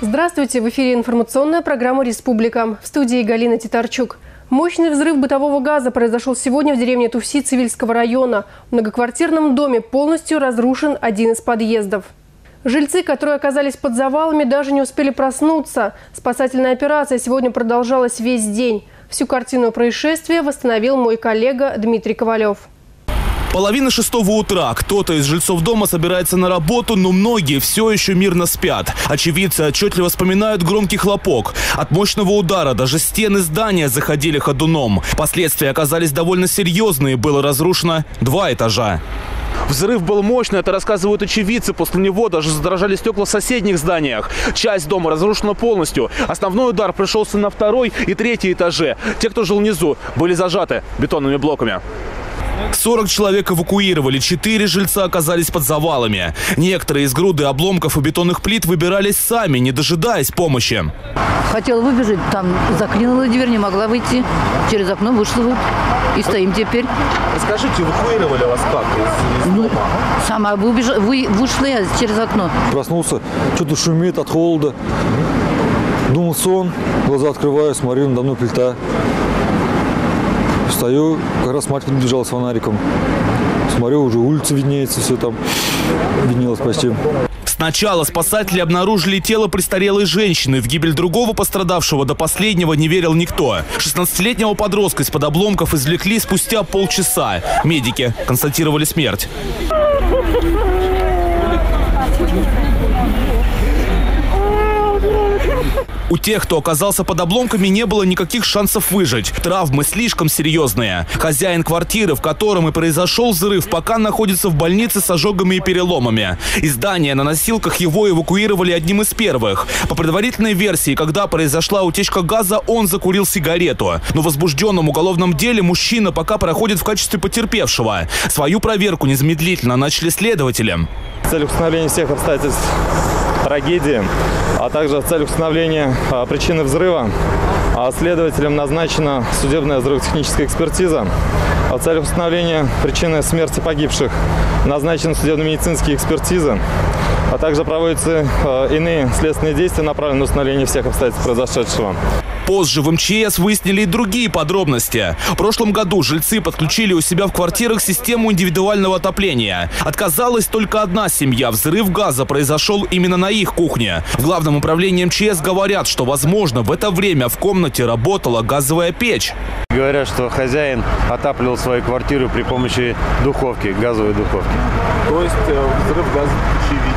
Здравствуйте! В эфире информационная программа «Республика». В студии Галина Титарчук. Мощный взрыв бытового газа произошел сегодня в деревне Туфси Цивильского района. В многоквартирном доме полностью разрушен один из подъездов. Жильцы, которые оказались под завалами, даже не успели проснуться. Спасательная операция сегодня продолжалась весь день. Всю картину происшествия восстановил мой коллега Дмитрий Ковалев. 5:30 утра. Кто-то из жильцов дома собирается на работу, но многие все еще мирно спят. Очевидцы отчетливо вспоминают громкий хлопок. От мощного удара даже стены здания заходили ходуном. Последствия оказались довольно серьезные. Было разрушено 2 этажа. Взрыв был мощный, это рассказывают очевидцы. После него даже задрожали стекла в соседних зданиях. Часть дома разрушена полностью. Основной удар пришелся на 2-й и 3-й этаже. Те, кто жил внизу, были зажаты бетонными блоками. 40 человек эвакуировали, 4 жильца оказались под завалами. Некоторые из груды обломков и бетонных плит выбирались сами, не дожидаясь помощи. Хотела выбежать, там заклинила дверь, не могла выйти. Через окно вышла вот. И стоим теперь. Расскажите, эвакуировали вас как из дома? Сама вышла я через окно. Проснулся, что-то шумит от холода. Думал, сон, глаза открываю, смотрю, надо мной плита. Встаю, как раз мать подбежала с фонариком. Смотрю, уже улица виднеется, все там виднелось почти. Сначала спасатели обнаружили тело престарелой женщины. В гибель другого пострадавшего до последнего не верил никто. 16-летнего подростка из-под обломков извлекли спустя полчаса. Медики констатировали смерть. У тех, кто оказался под обломками, не было никаких шансов выжить. Травмы слишком серьезные. Хозяин квартиры, в котором и произошел взрыв, пока находится в больнице с ожогами и переломами. Из здания на носилках его эвакуировали одним из первых. По предварительной версии, когда произошла утечка газа, он закурил сигарету. Но в возбужденном уголовном деле мужчина пока проходит в качестве потерпевшего. Свою проверку незамедлительно начали следователи. В целях установления всех обстоятельств трагедии, а также в целях установления причины взрыва следователям назначена судебная взрывотехническая экспертиза. А в целях установления причины смерти погибших назначены судебно-медицинские экспертизы, а также проводятся иные следственные действия, направленные на установление всех обстоятельств произошедшего. Позже в МЧС выяснили и другие подробности. В прошлом году жильцы подключили у себя в квартирах систему индивидуального отопления. Отказалась только одна семья. Взрыв газа произошел именно на их кухне. В Главном управлении МЧС говорят, что, возможно, в это время в комнате работала газовая печь. Говорят, что хозяин отапливал свою квартиру при помощи духовки, газовой духовки. То есть взрыв газа очевиден?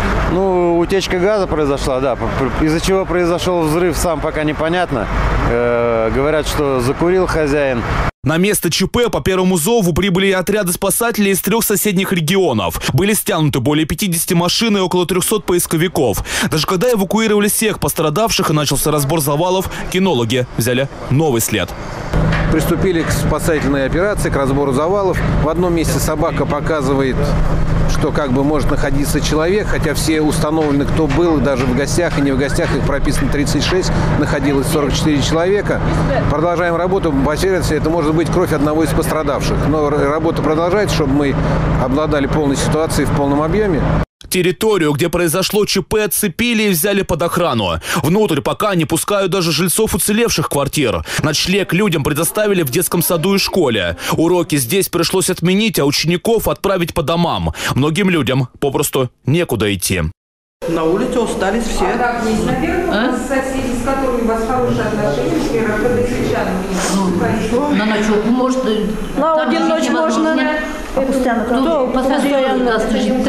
Ну, утечка газа произошла, да. Из-за чего произошел взрыв, сам пока непонятно. Говорят, что закурил хозяин. На место ЧП по первому зову прибыли и отряды спасателей из 3 соседних регионов. Были стянуты более 50 машин и около 300 поисковиков. Даже когда эвакуировали всех пострадавших и начался разбор завалов, кинологи взяли новый след. Приступили к спасательной операции, к разбору завалов. В одном месте собака показывает, что как бы может находиться человек, хотя все установлены, кто был, даже в гостях и не в гостях, их прописано 36, находилось 44 человека. Продолжаем работу, по версии это может быть кровь одного из пострадавших. Но работа продолжается, чтобы мы обладали полной ситуацией в полном объеме. Территорию, где произошло ЧП, отцепили и взяли под охрану. Внутрь пока не пускают даже жильцов уцелевших квартир. Ночлег людям предоставили в детском саду и школе. Уроки здесь пришлось отменить, а учеников отправить по домам. Многим людям попросту некуда идти. На улице остались все. А как есть, наверное, соседи, с которыми у вас хорошие отношения, На ночевку может. на один ночь можно. Постоянно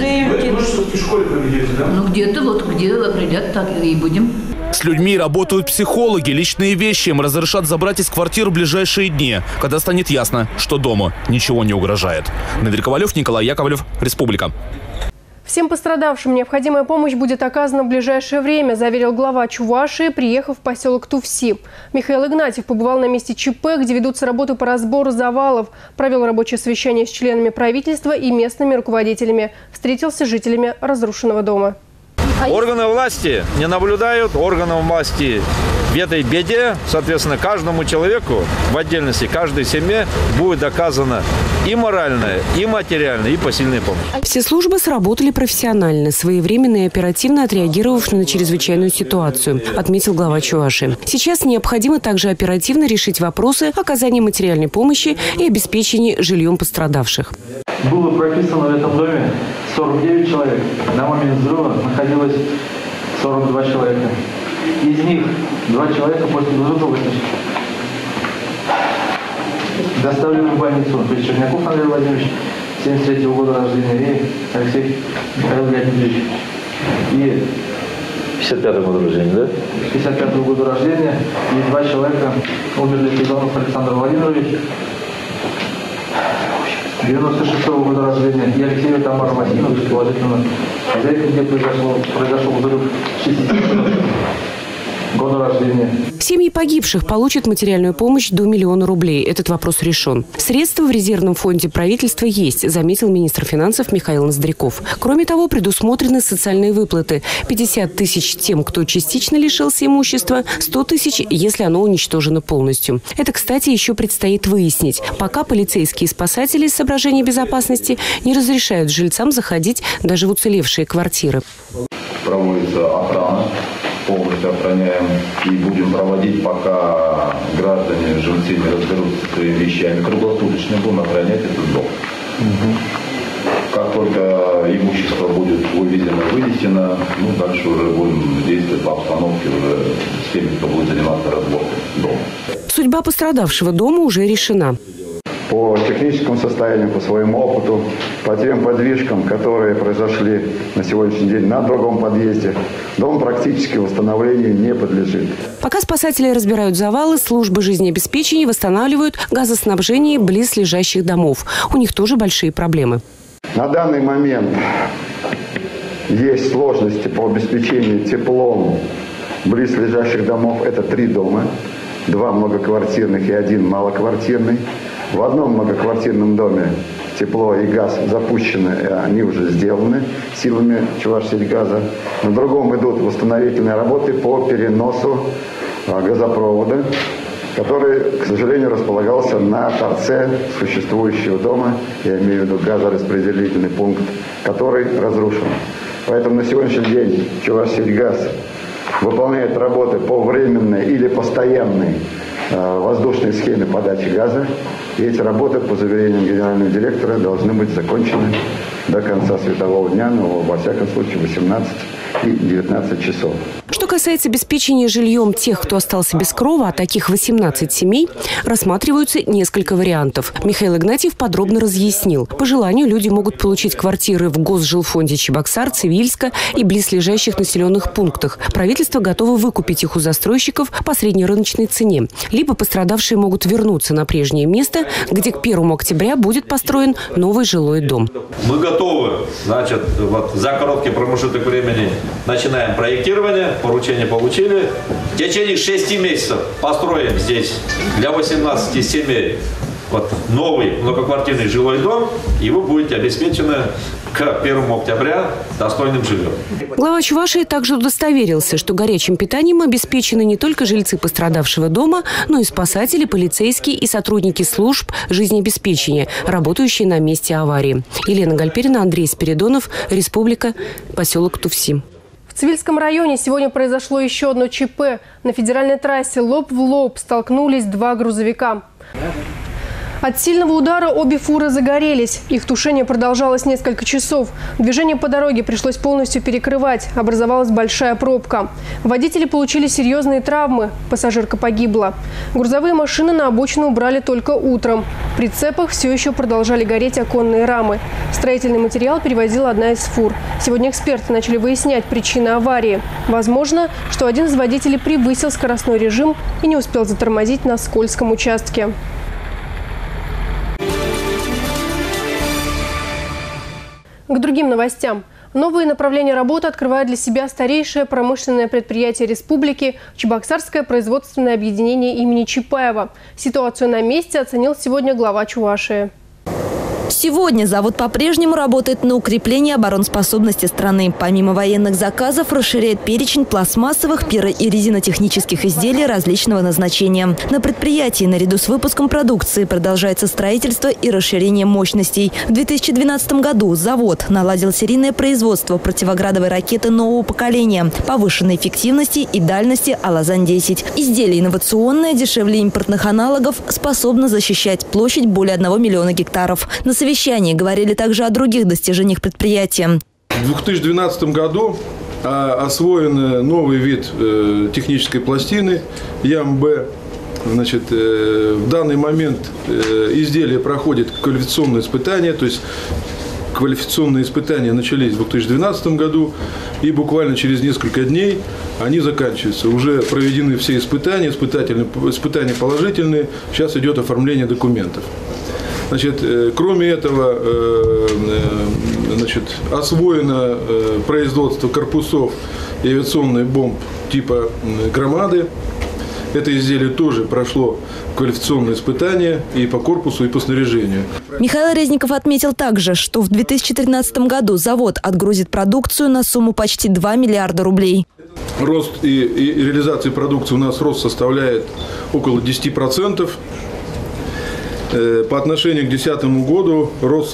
ну где-то вот где определят, так и будем. С людьми работают психологи. Личные вещи им разрешат забрать из квартир в ближайшие дни, когда станет ясно, что дому ничего не угрожает. Дмитрий Ковалев, Николай Яковлев, Республика. Всем пострадавшим необходимая помощь будет оказана в ближайшее время, заверил глава Чувашии, приехав в поселок Туфси. Михаил Игнатьев побывал на месте ЧП, где ведутся работы по разбору завалов, провел рабочее совещание с членами правительства и местными руководителями, встретился с жителями разрушенного дома. Органы власти не наблюдают, органам власти в этой беде, соответственно, каждому человеку в отдельности, каждой семье будет доказана и моральная, и материальная, и посильная помощь. Все службы сработали профессионально, своевременно и оперативно отреагировав на чрезвычайную ситуацию, отметил глава Чувашии. Сейчас необходимо также оперативно решить вопросы оказания материальной помощи и обеспечения жильем пострадавших. Было прописано в этом доме 49 человек. На момент взрыва находилось 42 человека. Из них 2 человека после взрыва доставлены в больницу. То есть Черняков Андрей Владимирович, 73-го года рождения, и Алексей Михаил Леонидович. И 55-го года рождения, да? 55-го года рождения. И 2 человека умерли: Пизанов Александр Владимирович, 96-го года рождения, и Алексея Тамара Васильевна, положительно хозяйка, где произошел взрыв, 60-го года рождения. Семьи погибших получат материальную помощь до 1 миллиона рублей. Этот вопрос решен. Средства в резервном фонде правительства есть, заметил министр финансов Михаил Ноздряков. Кроме того, предусмотрены социальные выплаты. 50 тысяч тем, кто частично лишился имущества, 100 тысяч, если оно уничтожено полностью. Это, кстати, еще предстоит выяснить. Пока полицейские и спасатели из соображений безопасности не разрешают жильцам заходить даже в уцелевшие квартиры. Проводится охрана. Полностью охраняем и будем проводить, пока граждане, жильцы не разберутся с своими вещами. Круглосуточно будем охранять этот дом. Как только имущество будет вывезено, дальше уже будем действовать по обстановке уже с теми, кто будет заниматься разборкой дома. Судьба пострадавшего дома уже решена. По техническому состоянию, по своему опыту, по тем подвижкам, которые произошли на сегодняшний день на другом подъезде, дом практически восстановлению не подлежит. Пока спасатели разбирают завалы, службы жизнеобеспечения восстанавливают газоснабжение близлежащих домов. У них тоже большие проблемы. На данный момент есть сложности по обеспечению теплом близлежащих домов. Это 3 дома, 2 многоквартирных и 1 малоквартирный. В одном многоквартирном доме тепло и газ запущены, и они уже сделаны силами Чувашсельгаза. На другом идут восстановительные работы по переносу газопровода, который, к сожалению, располагался на торце существующего дома, я имею в виду газораспределительный пункт, который разрушен. Поэтому на сегодняшний день Чувашсельгаз выполняет работы по временной или постоянной воздушной схеме подачи газа. И эти работы, по заверениям генерального директора, должны быть закончены до конца светового дня, но во всяком случае 18 и 19 часов. Что касается обеспечения жильем тех, кто остался без крова, а таких 18 семей, рассматриваются несколько вариантов. Михаил Игнатьев подробно разъяснил. По желанию люди могут получить квартиры в Госжилфонде Чебоксар, Цивильска и близлежащих населенных пунктах. Правительство готово выкупить их у застройщиков по среднерыночной цене. Либо пострадавшие могут вернуться на прежнее место, где к 1 октября будет построен новый жилой дом. Мы готовы, за короткий промежуток времени начинаем проектирование, поручение получили. В течение 6 месяцев построим здесь для 18 семей новый многоквартирный жилой дом, и вы будете обеспечены к 1 октября достойным жильем. Глава Чувашии также удостоверился, что горячим питанием обеспечены не только жильцы пострадавшего дома, но и спасатели, полицейские и сотрудники служб жизнеобеспечения, работающие на месте аварии. Елена Гальперина, Андрей Спиридонов, Республика, поселок Туфси. В Цивильском районе сегодня произошло еще одно ЧП. На федеральной трассе лоб в лоб столкнулись 2 грузовика. От сильного удара обе фуры загорелись. Их тушение продолжалось несколько часов. Движение по дороге пришлось полностью перекрывать. Образовалась большая пробка. Водители получили серьезные травмы. Пассажирка погибла. Грузовые машины на обочину убрали только утром. В прицепах все еще продолжали гореть оконные рамы. Строительный материал перевозила одна из фур. Сегодня эксперты начали выяснять причины аварии. Возможно, что один из водителей превысил скоростной режим и не успел затормозить на скользком участке. К другим новостям. Новые направления работы открывает для себя старейшее промышленное предприятие республики – Чебоксарское производственное объединение имени Чапаева. Ситуацию на месте оценил сегодня глава Чувашии. Сегодня завод по-прежнему работает на укрепление обороноспособности страны. Помимо военных заказов, расширяет перечень пластмассовых, пиро- и резинотехнических изделий различного назначения. На предприятии наряду с выпуском продукции продолжается строительство и расширение мощностей. В 2012 году завод наладил серийное производство противоградовой ракеты нового поколения, повышенной эффективности и дальности «Алазан-10». Изделие инновационное, дешевле импортных аналогов, способно защищать площадь более 1 миллиона гектаров. На совещании говорили также о других достижениях предприятия. В 2012 году освоен новый вид технической пластины ЯМ-Б. Значит, в данный момент изделие проходит квалификационные испытания, то есть квалификационные испытания начались в 2012 году, и буквально через несколько дней они заканчиваются. Уже проведены все испытания, испытания положительные, сейчас идет оформление документов. Значит, кроме этого, значит, освоено производство корпусов и авиационных бомб типа «Громады». Это изделие тоже прошло квалификационные испытания и по корпусу, и по снаряжению. Михаил Резников отметил также, что в 2013 году завод отгрузит продукцию на сумму почти 2 миллиарда рублей. Рост и реализация продукции у нас рост составляет около 10%. По отношению к 2010 году рост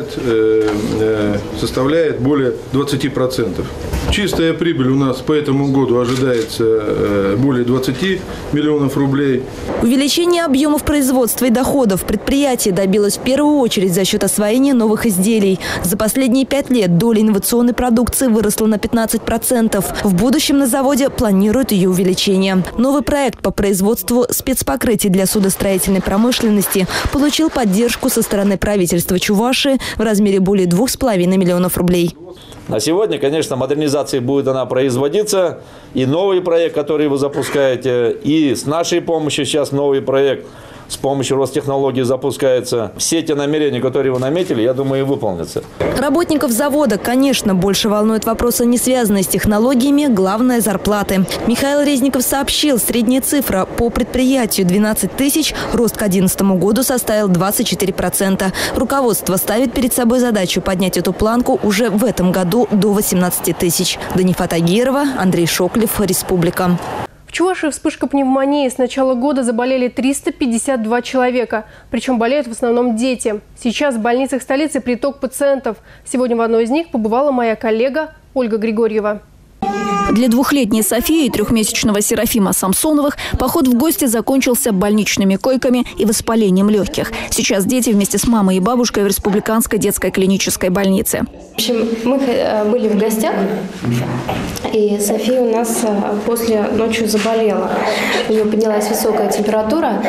составляет более 20%. Чистая прибыль у нас по этому году ожидается более 20 миллионов рублей. Увеличение объемов производства и доходов предприятие добилось в первую очередь за счет освоения новых изделий. За последние 5 лет доля инновационной продукции выросла на 15%. В будущем на заводе планируют ее увеличение. Новый проект по производству спецпокрытий для судостроительной промышленности получил поддержку со стороны правительства Чувашии в размере более 2,5 миллионов рублей. На сегодня, конечно, модернизация будет она производиться. И новый проект, который вы запускаете, и с нашей помощью сейчас новый проект с помощью Ростехнологий запускается. Все те намерения, которые вы наметили, я думаю, и выполнятся. Работников завода, конечно, больше волнует вопросы, не связанные с технологиями, главное – зарплаты. Михаил Резников сообщил, средняя цифра по предприятию 12 тысяч, рост к 2011 году составил 24%. Руководство ставит перед собой задачу поднять эту планку уже в этом году до 18 тысяч. Данифат Агирова, Андрей Шоклев, Республика. В Чувашии вспышка пневмонии. С начала года заболели 352 человека. Причем болеют в основном дети. Сейчас в больницах столицы приток пациентов. Сегодня в одной из них побывала моя коллега Ольга Григорьева. Для 2-летней Софии и 3-месячного Серафима Самсоновых поход в гости закончился больничными койками и воспалением легких. Сейчас дети вместе с мамой и бабушкой в Республиканской детской клинической больнице. В общем, мы были в гостях, и София у нас после ночью заболела. У нее поднялась высокая температура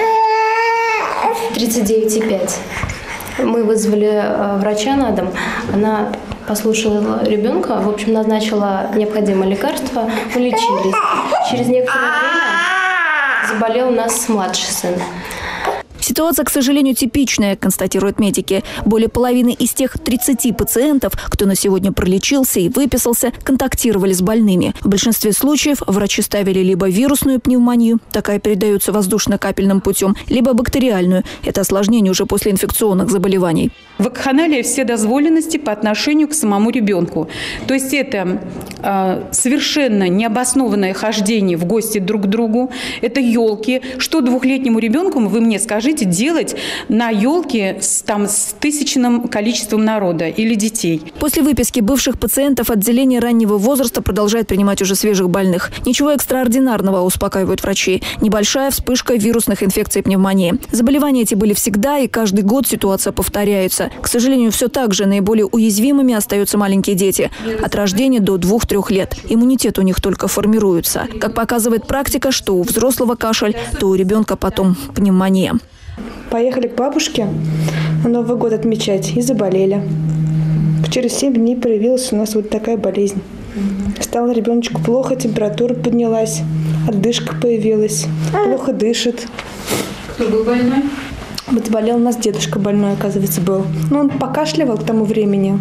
39,5. Мы вызвали врача на дом. Она послушала ребенка, в общем, назначила необходимое лекарство, мы лечились. Через некоторое время заболел у нас младший сын. Ситуация, к сожалению, типичная, констатируют медики. Более половины из тех 30 пациентов, кто на сегодня пролечился и выписался, контактировали с больными. В большинстве случаев врачи ставили либо вирусную пневмонию, такая передается воздушно-капельным путем, либо бактериальную. Это осложнение уже после инфекционных заболеваний. Вакханалия все дозволенности по отношению к самому ребенку. То есть это совершенно необоснованное хождение в гости друг к другу. Это елки. Что 2-летнему ребенку, вы мне скажите, делать на елке с тысячным количеством народа или детей? После выписки бывших пациентов отделение раннего возраста продолжает принимать уже свежих больных. Ничего экстраординарного, успокаивают врачи. Небольшая вспышка вирусных инфекций и пневмонии. Заболевания эти были всегда, и каждый год ситуация повторяется. К сожалению, все так же наиболее уязвимыми остаются маленькие дети. От рождения до 2-3 лет. Иммунитет у них только формируется. Как показывает практика, что у взрослого кашель, то у ребенка потом пневмония. Поехали к бабушке на Новый год отмечать и заболели. Через 7 дней проявилась у нас вот такая болезнь. Стало ребеночку плохо, температура поднялась, отдышка появилась, плохо дышит. Кто был больной? Вот заболел у нас дедушка больной, оказывается, был. Но он покашливал к тому времени.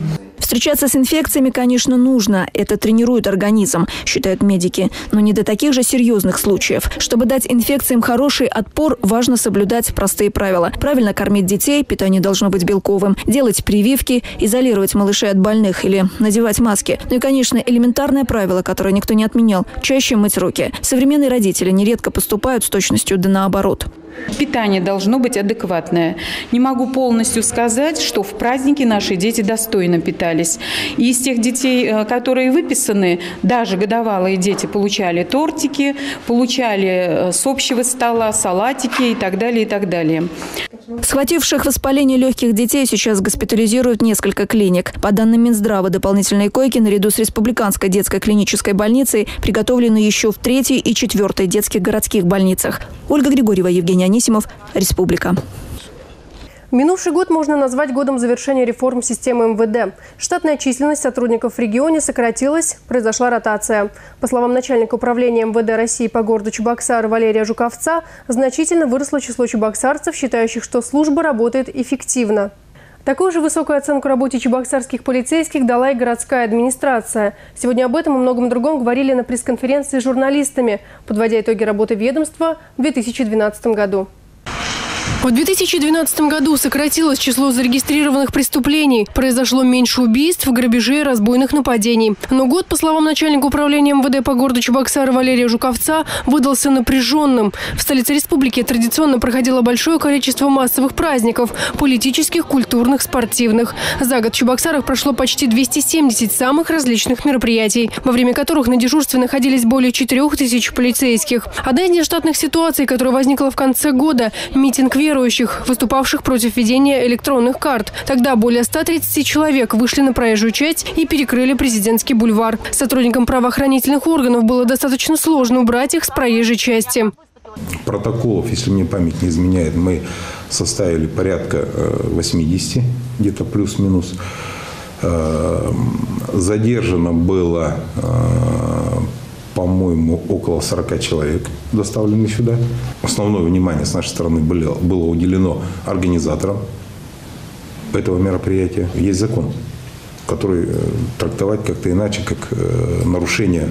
Встречаться с инфекциями, конечно, нужно. Это тренирует организм, считают медики. Но не до таких же серьезных случаев. Чтобы дать инфекциям хороший отпор, важно соблюдать простые правила. Правильно кормить детей, питание должно быть белковым, делать прививки, изолировать малышей от больных или надевать маски. Ну и, конечно, элементарное правило, которое никто не отменял – чаще мыть руки. Современные родители нередко поступают с точностью да наоборот. Питание должно быть адекватное. Не могу полностью сказать, что в праздники наши дети достойно питались. И из тех детей, которые выписаны, даже годовалые дети получали тортики, получали с общего стола салатики и так далее, и так далее. Схвативших воспаление легких детей сейчас госпитализируют несколько клиник. По данным Минздрава, дополнительные койки наряду с Республиканской детской клинической больницей приготовлены еще в 3-й и 4-й детских городских больницах. Ольга Григорьева, Евгений Анисимов, Республика. Минувший год можно назвать годом завершения реформ системы МВД. Штатная численность сотрудников в регионе сократилась, произошла ротация. По словам начальника управления МВД России по городу Чебоксары Валерия Жуковца, значительно выросло число чебоксарцев, считающих, что служба работает эффективно. Такую же высокую оценку работе чебоксарских полицейских дала и городская администрация. Сегодня об этом и многом другом говорили на пресс-конференции с журналистами, подводя итоги работы ведомства в 2012 году. В 2012 году сократилось число зарегистрированных преступлений. Произошло меньше убийств, грабежей и разбойных нападений. Но год, по словам начальника управления МВД по городу Чебоксары Валерия Жуковца, выдался напряженным. В столице республики традиционно проходило большое количество массовых праздников – политических, культурных, спортивных. За год в Чебоксарах прошло почти 270 самых различных мероприятий, во время которых на дежурстве находились более 4000 полицейских. Одна из нештатных ситуаций, которая возникла в конце года – митинг верующих, выступавших против введения электронных карт. Тогда более 130 человек вышли на проезжую часть и перекрыли Президентский бульвар. Сотрудникам правоохранительных органов было достаточно сложно убрать их с проезжей части. Протоколов, если мне память не изменяет, мы составили порядка 80, где-то плюс-минус. Задержано было, по-моему, около 40 человек, доставлены сюда. Основное внимание с нашей стороны было уделено организаторам этого мероприятия. Есть закон, который трактовать как-то иначе, как нарушение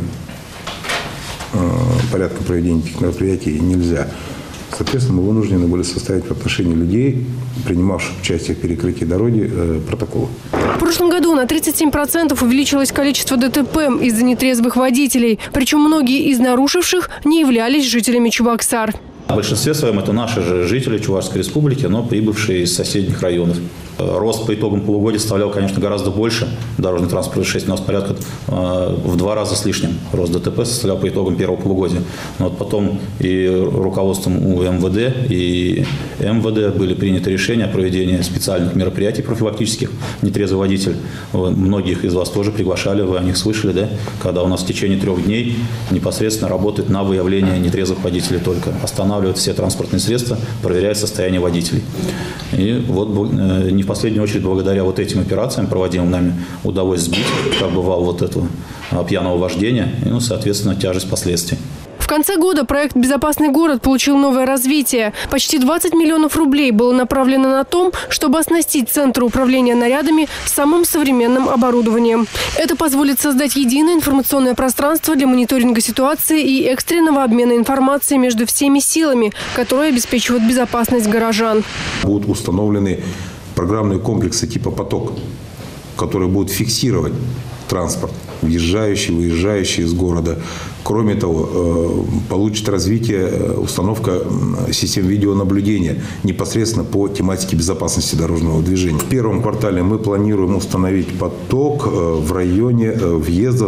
порядка проведения этих мероприятий нельзя. Соответственно, мы вынуждены были составить в отношении людей, принимавших участие в перекрытии дороги, протоколы. В прошлом году на 37% увеличилось количество ДТП из-за нетрезвых водителей. Причем многие из нарушивших не являлись жителями Чебоксар. В большинстве своем это наши же жители Чувашской республики, но прибывшие из соседних районов. Рост по итогам полугодия составлял, конечно, гораздо больше. Дорожный транспорт происшествий у нас порядка в 2 раза с лишним. Рост ДТП составлял по итогам первого полугодия. Но вот потом и руководством у МВД, и МВД были приняты решения о проведении специальных мероприятий профилактических. Нетрезвый водитель. Многих из вас тоже приглашали, вы о них слышали, да? Когда у нас в течение 3 дней непосредственно работает на выявление нетрезвых водителей только. Останавливают все транспортные средства, проверяет состояние водителей. И вот не в последнюю очередь благодаря вот этим операциям, проводимым нами, удалось сбить, как бывало, вот этого пьяного вождения и, соответственно, тяжесть последствий. В конце года проект «Безопасный город» получил новое развитие. Почти 20 миллионов рублей было направлено на то, чтобы оснастить Центр управления нарядами самым современным оборудованием. Это позволит создать единое информационное пространство для мониторинга ситуации и экстренного обмена информацией между всеми силами, которые обеспечивают безопасность горожан. Будут установлены программные комплексы типа «Поток», которые будут фиксировать транспорт, въезжающий, выезжающий из города. Кроме того, получит развитие установка систем видеонаблюдения непосредственно по тематике безопасности дорожного движения. В первом квартале мы планируем установить поток в районе въезда,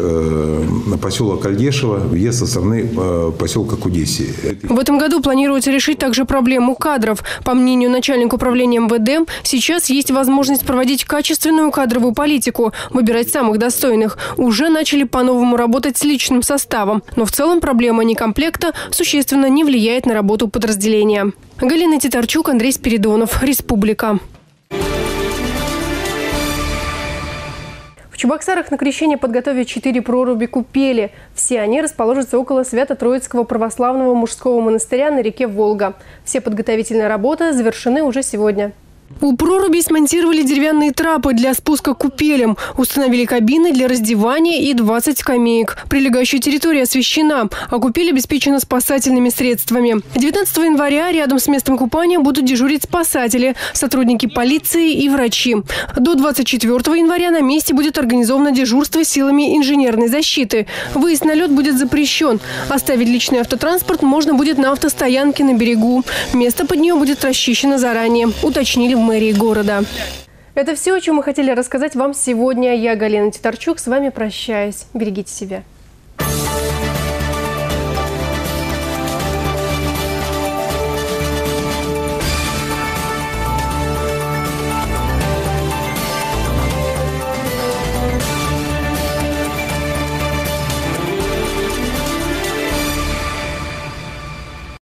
на поселок Альдешево, въезд со стороны поселка Кудесии. В этом году планируется решить также проблему кадров. По мнению начальника управления МВД, сейчас есть возможность проводить качественную кадровую политику, выбирать самых достойных. Уже начали по-новому работать с личным составом. Но в целом проблема некомплекта существенно не влияет на работу подразделения. Галина Титарчук, Андрей Спиридонов, Республика. В Чебоксарах на крещение подготовят 4 проруби купели. Все они расположатся около Свято-Троицкого православного мужского монастыря на реке Волга. Все подготовительные работы завершены уже сегодня. У проруби смонтировали деревянные трапы для спуска к купелям, установили кабины для раздевания и 20 скамеек. Прилегающая территория освещена, а купель обеспечена спасательными средствами. 19 января рядом с местом купания будут дежурить спасатели, сотрудники полиции и врачи. До 24 января на месте будет организовано дежурство силами инженерной защиты. Выезд на лед будет запрещен. Оставить личный автотранспорт можно будет на автостоянке на берегу. Место под нее будет расчищено заранее, уточнили в мэрии города. Это все, о чем мы хотели рассказать вам сегодня. Я, Галина Титарчук, с вами прощаюсь. Берегите себя.